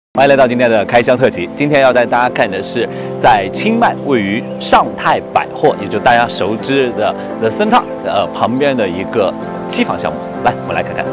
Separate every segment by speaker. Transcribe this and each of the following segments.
Speaker 1: 欢迎来到今天的开箱特辑。今天要带大家看的是在清迈位于尚泰百货，也就是大家熟知的 The Center 旁边的一个机房项目。来，我们来看看。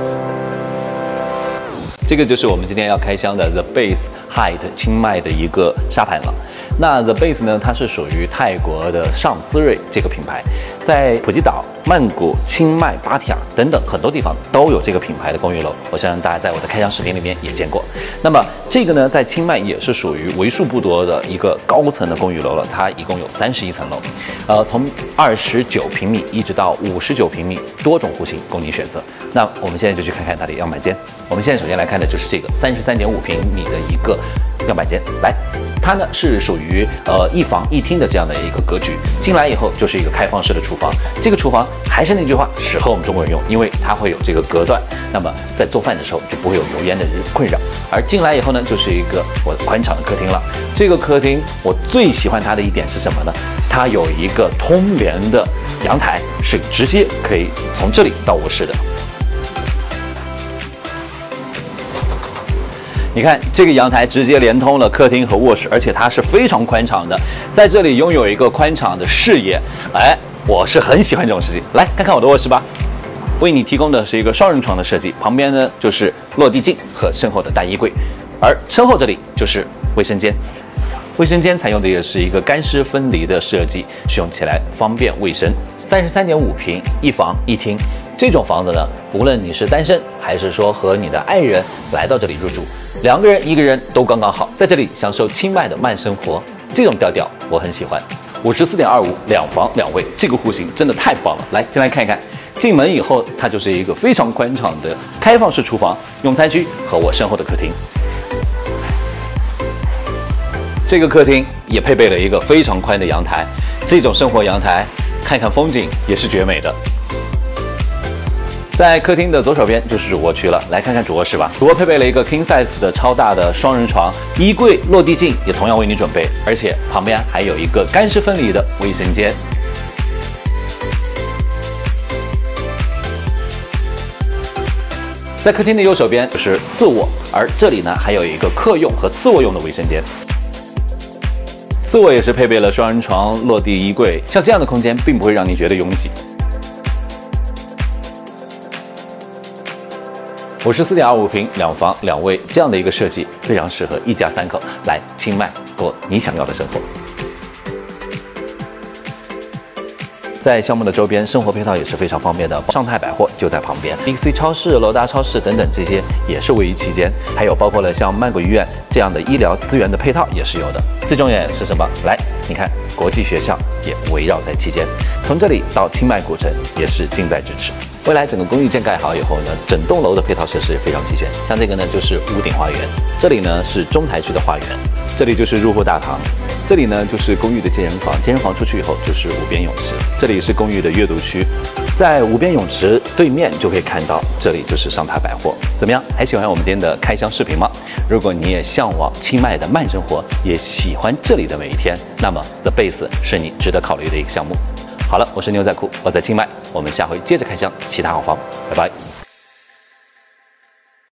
Speaker 1: 这个就是我们今天要开箱的 The Base Height 清迈的一个沙盘了。那 The Base 呢，它是属于泰国的尚思瑞这个品牌，在普吉岛、曼谷、清迈、芭提雅等等很多地方都有这个品牌的公寓楼。我相信大家在我的开箱视频里面也见过。那么这个呢，在清迈也是属于为数不多的一个高层的公寓楼了，它一共有31层楼，从29平米一直到59平米，多种户型供你选择。那我们现在就去看看它的样板间。我们现在首先来看的就是这个33.5平米的一个样板间，来。它呢是属于一房一厅的这样的一个格局，进来以后就是一个开放式的厨房。这个厨房还是那句话，适合我们中国人用，因为它会有这个隔断，那么在做饭的时候就不会有油烟的困扰。而进来以后呢，就是一个我宽敞的客厅了。这个客厅我最喜欢它的一点是什么呢？它有一个通联的阳台，是直接可以从这里到卧室的。你看这个阳台直接连通了客厅和卧室，而且它是非常宽敞的，在这里拥有一个宽敞的视野，我是很喜欢这种设计。来看看我的卧室吧，为你提供的是一个双人床的设计，旁边呢就是落地镜和身后的大衣柜，而身后这里就是卫生间。卫生间采用的也是一个干湿分离的设计，使用起来方便卫生。33.5平，一房一厅，这种房子呢，无论你是单身还是说和你的爱人来到这里入住，两个人、一个人都刚刚好，在这里享受清迈的慢生活，这种调调我很喜欢。54.25，两房两卫，这个户型真的太棒了。来，先来看一看，进门以后，它就是一个非常宽敞的开放式厨房、用餐区和我身后的客厅。这个客厅也配备了一个非常宽的阳台，这种生活阳台，看看风景也是绝美的。在客厅的左手边就是主卧区了，来看看主卧室吧。主卧配备了一个 king size 的超大的双人床，衣柜、落地镜也同样为你准备，而且旁边还有一个干湿分离的卫生间。在客厅的右手边就是次卧，而这里呢还有一个客用和次卧用的卫生间。次卧也是配备了双人床、落地衣柜，像这样的空间并不会让你觉得拥挤。54.25平，两房两卫，这样的一个设计非常适合一家三口来清迈过你想要的生活。在项目的周边，生活配套也是非常方便的。尚泰百货就在旁边 ，BC 超市、楼达超市等等这些也是位于其间，还有包括了像曼谷医院这样的医疗资源的配套也是有的。最重要的是什么？来，你看国际学校也围绕在其间，从这里到清迈古城也是近在咫尺。未来整个公寓建盖好以后呢，整栋楼的配套设施也非常齐全。像这个呢就是屋顶花园，这里呢是中台区的花园，这里就是入户大堂。这里呢就是公寓的健身房，健身房出去以后就是无边泳池，这里是公寓的阅读区，在无边泳池对面就可以看到，这里就是尚泰百货。怎么样，还喜欢我们今天的开箱视频吗？如果你也向往清迈的慢生活，也喜欢这里的每一天，那么 The Base 是你值得考虑的一个项目。好了，我是牛仔裤，我在清迈，我们下回接着开箱其他好房，拜拜。